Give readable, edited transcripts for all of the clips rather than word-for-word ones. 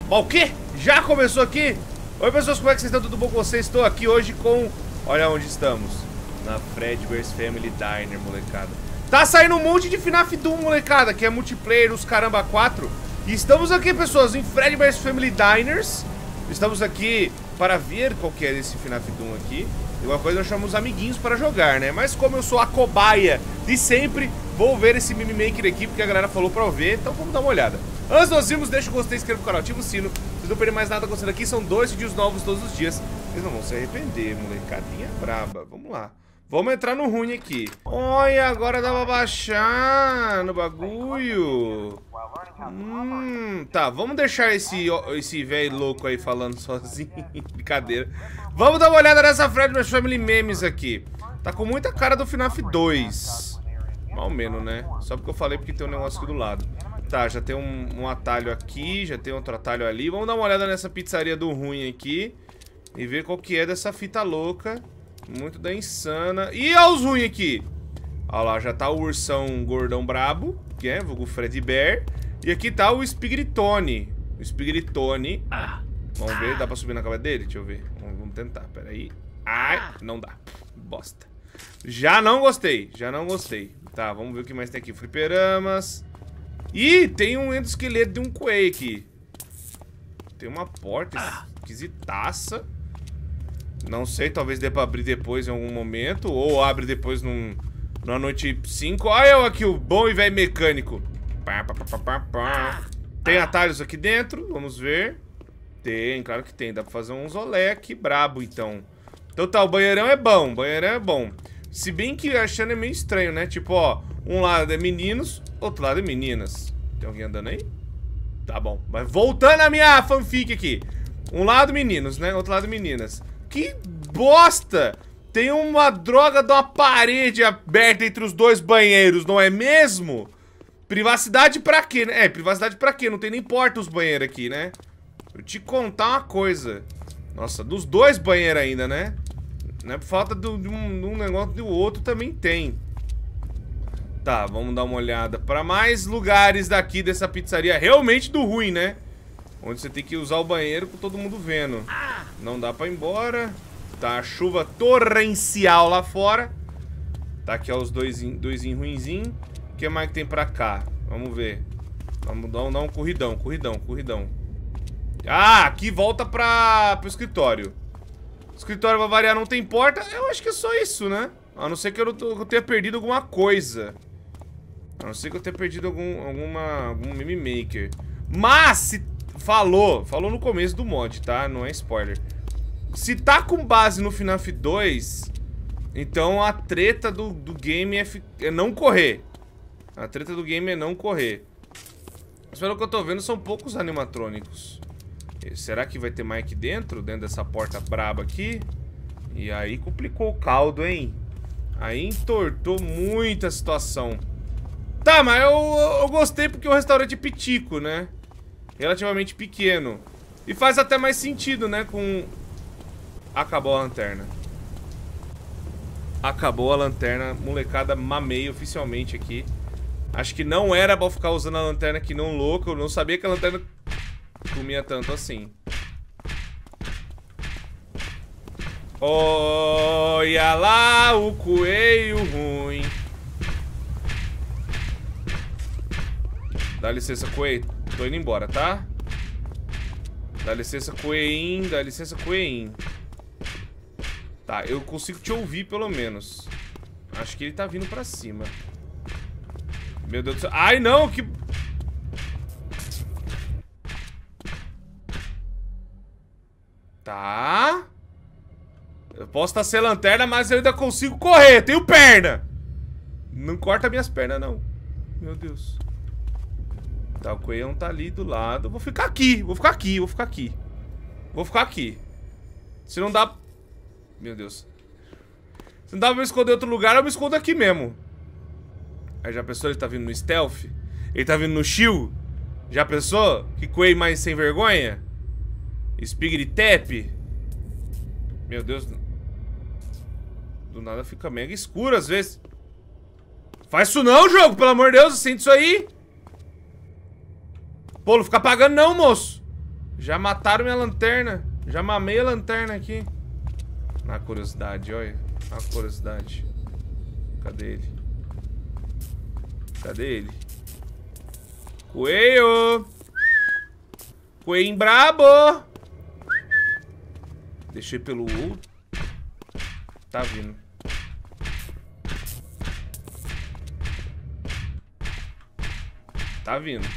Ó, o quê? Já começou aqui? Oi, pessoas, como é que vocês estão? Tudo bom com vocês? Estou aqui hoje com... Olha onde estamos. Na Fredbear's Family Diner, molecada. Tá saindo um monte de FNAF Doom, molecada, que é multiplayer, os caramba 4. E estamos aqui, pessoas, em Fredbear's Family Diners. Estamos aqui para ver qual que é esse FNAF Doom aqui. E uma coisa, nós chamamos os amiguinhos para jogar, né? Mas como eu sou a cobaia de sempre, vou ver esse Mimi Maker aqui, porque a galera falou pra eu ver. Então vamos dar uma olhada. Antes nós vimos, deixa o gostei, inscreva no canal, ativa o sino. Vocês não perderem mais nada acontecendo aqui, são 2 vídeos novos todos os dias. Vocês não vão se arrepender, molecadinha braba. Vamos lá. Vamos entrar no ruim aqui. Olha, agora dá pra baixar no bagulho. Tá, vamos deixar esse velho louco aí falando sozinho. Brincadeira. Vamos dar uma olhada nessa Fredbear's Family Memes aqui. Tá com muita cara do FNAF 2. Mal menos, né? Só porque eu falei porque tem um negócio aqui do lado. Tá, já tem um atalho aqui, já tem outro atalho ali. Vamos dar uma olhada nessa pizzaria do ruim aqui e ver qual que é dessa fita louca. Muito da insana. E olha os ruins aqui. Olha lá, já tá o ursão gordão brabo, que é vulgo Freddy Bear. E aqui tá o Spigritone. O Spigritone. Vamos ver, dá pra subir na cabeça dele? Deixa eu ver. Vamos tentar, peraí. Ai, não dá. Bosta. Já não gostei, já não gostei. Tá, vamos ver o que mais tem aqui. Fliperamas. Ih, tem um endoesqueleto de um coelho aqui. Tem uma porta esquisitaça. Não sei, talvez dê pra abrir depois em algum momento. Ou abre depois numa noite 5. Olha eu aqui, o bom e velho mecânico. Tem atalhos aqui dentro, vamos ver. Tem, claro que tem. Dá pra fazer um zolé aqui brabo, então. Então tá, o banheirão é bom, o banheirão é bom. Se bem que achando é meio estranho, né? Tipo, ó, um lado é meninos, outro lado é meninas. Tem alguém andando aí? Tá bom, mas voltando à minha fanfic aqui. Um lado meninos, né? Outro lado meninas. Que bosta! Tem uma droga de uma parede aberta entre os dois banheiros, não é mesmo? Privacidade pra quê, né? É, privacidade pra quê? Não tem nem porta os banheiros aqui, né? Vou te contar uma coisa. Nossa, dos dois banheiros ainda, né? Não é por falta de um negócio do outro também tem. Tá, vamos dar uma olhada pra mais lugares daqui dessa pizzaria. Realmente do ruim, né? Onde você tem que usar o banheiro com todo mundo vendo. Não dá pra ir embora. Tá a chuva torrencial lá fora. Tá aqui ó, os dois ruinzinhos. O que mais que tem pra cá? Vamos ver. Vamos dar um corridão. Ah, aqui volta pro escritório. O escritório vai variar, não tem porta. Eu acho que é só isso, né? A não ser que eu tenha perdido alguma coisa. A não ser que eu tenha perdido algum Mimi Maker. Mas, se falou no começo do mod, tá? Não é spoiler. Se tá com base no FNAF 2, então a treta do game é não correr. A treta do game é não correr. Mas pelo que eu tô vendo, são poucos animatrônicos. Será que vai ter mais aqui dentro dessa porta braba aqui? E aí complicou o caldo, hein? Aí entortou muito a situação. Tá, mas eu gostei porque o restaurante é pitico, né? Relativamente pequeno. E faz até mais sentido, né? Com... Acabou a lanterna. Acabou a lanterna. Molecada, mamei oficialmente aqui. Acho que não era pra ficar usando a lanterna que não louco. Eu não sabia que a lanterna comia tanto assim. Olha lá o coelho ruim. Dá licença, coelho. Tô indo embora, tá? Dá licença, coelhinho. Dá licença, coelhinho. Tá, eu consigo te ouvir pelo menos. Acho que ele tá vindo pra cima. Meu Deus do céu. Ai, não, que... Tá. Eu posso estar sem lanterna, mas eu ainda consigo correr. Tenho perna. Não corta minhas pernas, não. Meu Deus. Tá, o coelhão tá ali do lado. Vou ficar aqui. Se não dá... Meu Deus. Se não dá pra me esconder em outro lugar, eu me escondo aqui mesmo. Aí já pensou? Ele tá vindo no stealth? Ele tá vindo no shield? Já pensou? Que coelho mais sem vergonha? Spigritep. Meu Deus. Do nada fica mega escuro às vezes. Faz isso não, jogo, pelo amor de Deus, sente isso aí. Pô, não fica apagando não, moço. Já mataram minha lanterna. Já mamei a lanterna aqui. Na curiosidade, olha. Na curiosidade. Cadê ele? Cadê ele? Coelho! Coelhinho brabo! Deixei pelo U. Tá vindo. Tá vindo.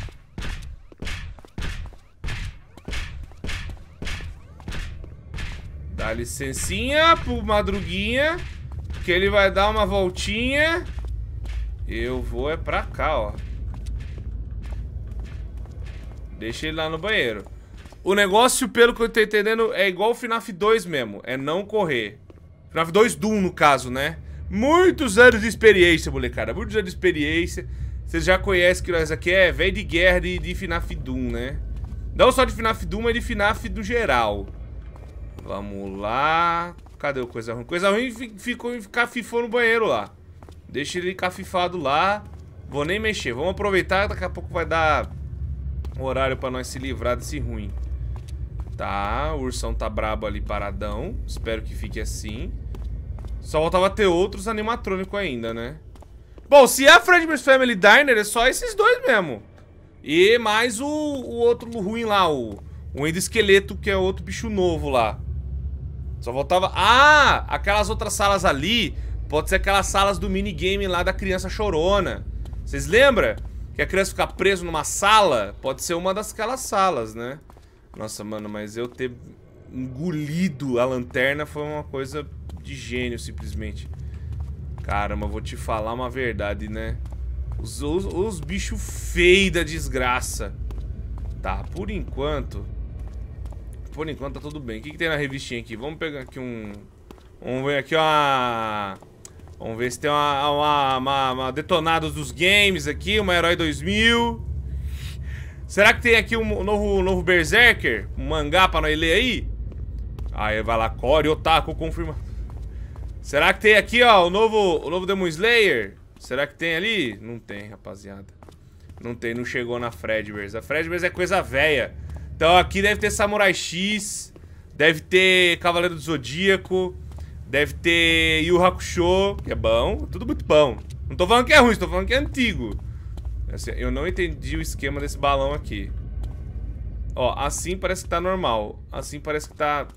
Dá licencinha pro Madruguinha, que ele vai dar uma voltinha. Eu vou é pra cá, ó. Deixa ele lá no banheiro. O negócio, pelo que eu tô entendendo, é igual o FNAF 2 mesmo. É não correr. FNAF 2 Doom, no caso, né? Muitos anos de experiência, molecada. Muitos anos de experiência. Vocês já conhecem que nós aqui é velho de guerra de FNAF Doom, né? Não só de FNAF Doom, mas de FNAF do geral. Vamos lá. Cadê o coisa ruim? Coisa ruim ficou cafifou no banheiro lá. Deixa ele cafifado lá. Vou nem mexer. Vamos aproveitar. Daqui a pouco vai dar horário pra nós se livrar desse ruim. Tá, o ursão tá brabo ali, paradão. Espero que fique assim. Só faltava ter outros animatrônicos ainda, né? Bom, se é a Fredbear's Family Diner, é só esses dois mesmo. E mais o outro ruim lá, o endoesqueleto, que é outro bicho novo lá. Só faltava... Ah! Aquelas outras salas ali, pode ser aquelas salas do minigame lá da criança chorona. Vocês lembram? Que a criança fica presa numa sala? Pode ser uma daquelas salas, né? Nossa, mano, mas eu ter engolido a lanterna foi uma coisa de gênio, simplesmente. Caramba, vou te falar uma verdade, né? Os bichos feios da desgraça. Tá, por enquanto... Por enquanto tá tudo bem. O que tem na revistinha aqui? Vamos pegar aqui um... Vamos ver aqui uma... Vamos ver se tem uma detonados dos games aqui. Uma Herói 2000. Será que tem aqui um novo Berserker? Um mangá pra nós ler aí? Aí vai lá, Core Otaku confirma. Será que tem aqui, ó, o novo Demon Slayer? Será que tem ali? Não tem, rapaziada. Não tem, não chegou na Fredbear's. A Fredbear's é coisa velha. Então aqui deve ter Samurai X, deve ter Cavaleiro do Zodíaco, deve ter Yu Hakusho, que é bom, tudo muito bom. Não tô falando que é ruim, tô falando que é antigo. Assim, eu não entendi o esquema desse balão aqui. Ó, assim parece que tá normal. Assim parece que tá...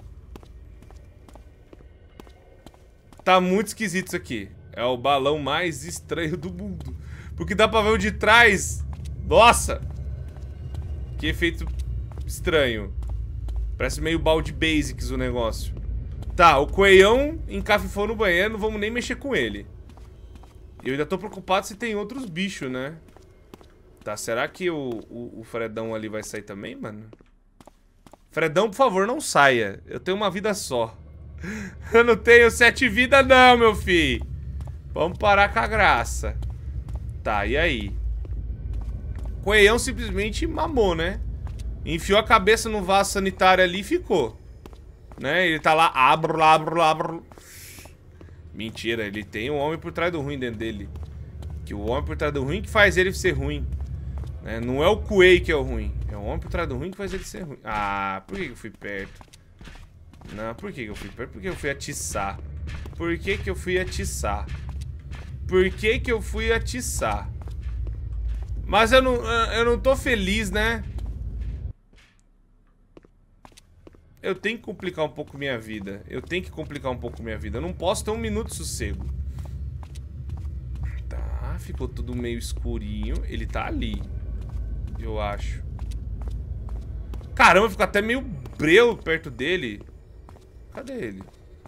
Tá muito esquisito isso aqui. É o balão mais estranho do mundo. Porque dá pra ver o de trás. Nossa! Que efeito estranho. Parece meio balde basics o negócio. Tá, o coelhão encafifou no banheiro. Não vamos nem mexer com ele. Eu ainda tô preocupado se tem outros bichos, né? Tá, será que o Fredão ali vai sair também, mano? Fredão, por favor, não saia. Eu tenho uma vida só. Eu não tenho 7 vidas não, meu filho. Vamos parar com a graça. Tá, e aí? O coelhão simplesmente mamou, né? Enfiou a cabeça no vaso sanitário ali e ficou. Né? Ele tá lá, abro. Mentira, ele tem um homem por trás do ruim dentro dele. Que o homem por trás do ruim que faz ele ser ruim. Né? Não é o coelho que é o ruim. É o homem por trás do ruim que faz ele ser ruim. Ah, por que eu fui perto? Não, por que eu fui perto? Porque eu fui atiçar. Por que eu fui atiçar? Por que eu fui atiçar? Mas eu não tô feliz, né? Eu tenho que complicar um pouco minha vida. Eu não posso ter um minuto de sossego. Tá, ficou tudo meio escurinho. Ele tá ali, eu acho. Caramba, ficou até meio breu perto dele. Cadê ele?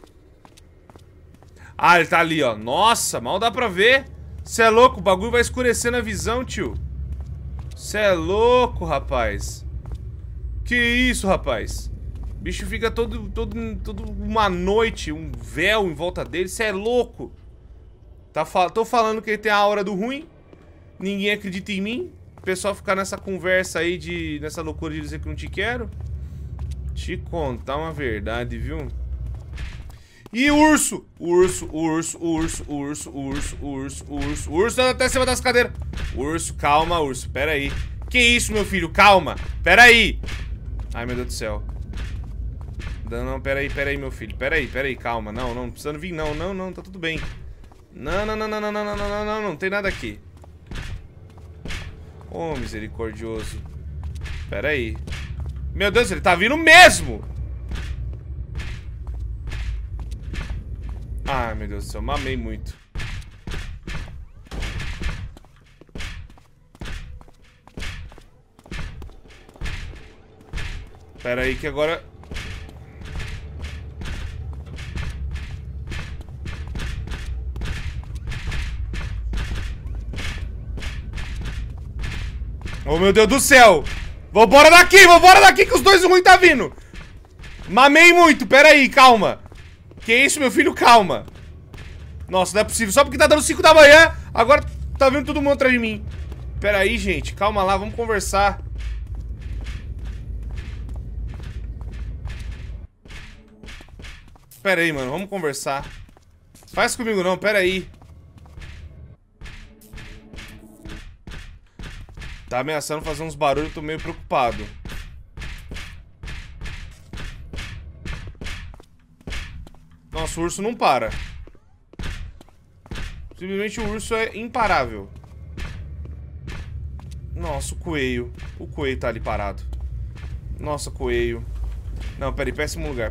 Ah, ele tá ali, ó. Nossa, mal dá pra ver. Cê é louco, o bagulho vai escurecendo a visão, tio. Cê é louco, rapaz. Que isso, rapaz? O bicho fica todo uma noite, um véu em volta dele. Cê é louco. Tô falando que ele tem a aura do ruim. Ninguém acredita em mim. O pessoal ficar nessa conversa aí nessa loucura de dizer que não te quero. Te contar uma verdade, viu? E o urso? O urso tá até em cima das cadeiras. Urso, calma, urso, pera aí. Que isso, meu filho, calma. Pera aí. Ai, meu Deus do céu. Não, pera aí, meu filho. Pera aí, calma. Não precisa vir, não, tá tudo bem. Não tem nada aqui. Oh, misericordioso. Pera aí. Meu Deus, ele tá vindo mesmo! Ai, meu Deus do céu, mamei muito. Pera aí que agora... Oh, meu Deus do céu! Vambora daqui que os dois ruins tá vindo! Mamei muito, pera aí, calma. Que isso, meu filho, calma. Nossa, não é possível, só porque tá dando 5 da manhã, agora tá vindo todo mundo atrás de mim. Pera aí, gente, calma lá, vamos conversar. Pera aí, mano, vamos conversar. Faz comigo não, pera aí. Tá ameaçando fazer uns barulhos, eu tô meio preocupado. Nossa, o urso não para. Simplesmente o urso é imparável. Nossa, o coelho. O coelho tá ali parado. Nossa, coelho. Não, peraí, péssimo lugar.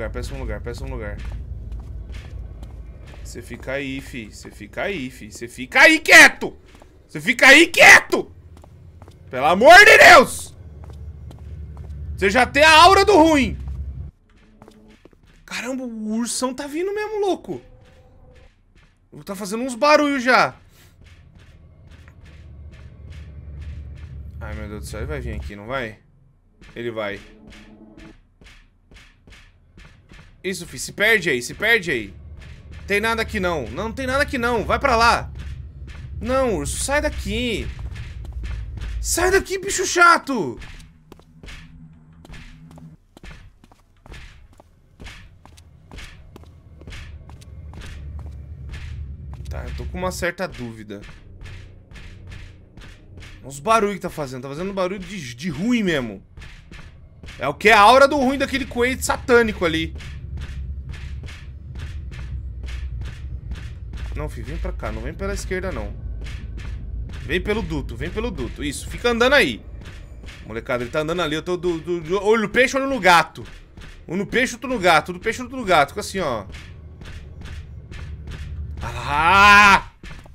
Você fica aí, fi. Você fica aí quieto! Você fica aí quieto! Pelo amor de Deus! Você já tem a aura do ruim. Caramba, o ursão tá vindo mesmo, louco. Tá fazendo uns barulhos já. Ai, meu Deus do céu, ele vai vir aqui, não vai? Ele vai. Isso, filho, se perde aí. Tem nada aqui não. Não tem nada aqui não, vai pra lá. Não, urso, sai daqui. Sai daqui, bicho chato. Tá, eu tô com uma certa dúvida. Os barulhos que tá fazendo barulho de ruim mesmo. É o que é a aura do ruim daquele coelho satânico ali. Não, filho, vem pra cá, não vem pela esquerda não. Vem pelo duto, isso, fica andando aí. Molecada, ele tá andando ali, eu tô olho no peixe, olho no gato. Um no peixe, outro no gato, do peixe, outro no gato. Fica assim, ó. Ah!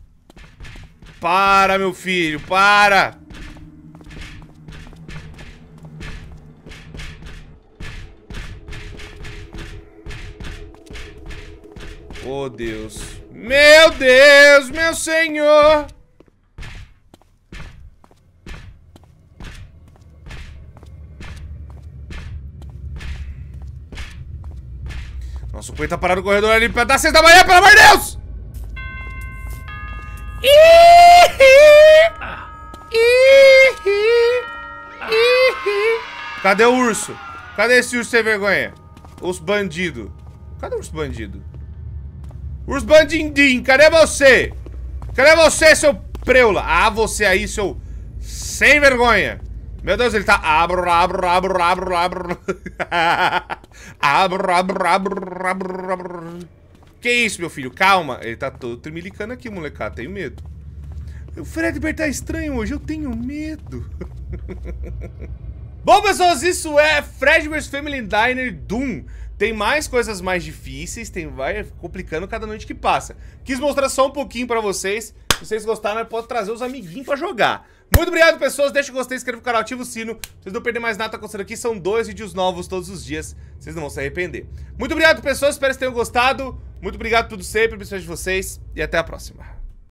Para, meu filho, para! Oh, Deus. Meu Deus, meu Senhor! Nossa, o coelho tá parado no corredor ali pra dar 6 da manhã, pelo amor de Deus! Cadê o urso? Cadê esse urso sem vergonha? Os bandidos. Cadê o urso bandido? Urso bandindim, cadê você? Cadê você, seu preula? Ah, você aí, seu sem vergonha. Meu Deus, ele tá... Abro. Que isso, meu filho? Calma. Ele tá todo tremilicando aqui, molecada. Tenho medo. O Fredbear tá estranho hoje. Eu tenho medo. Bom, pessoas, isso é Fredbear's Family Diner Doom. Tem mais coisas mais difíceis, vai complicando cada noite que passa. Quis mostrar só um pouquinho pra vocês. Se vocês gostaram, pode trazer os amiguinhos pra jogar. Muito obrigado, pessoas. Deixa o gostei, inscreva no canal, ativa o sino. Pra vocês não perderem mais nada, tá acontecendo aqui. São 2 vídeos novos todos os dias. Vocês não vão se arrepender. Muito obrigado, pessoas. Espero que vocês tenham gostado. Muito obrigado por tudo sempre, principalmente de vocês. E até a próxima.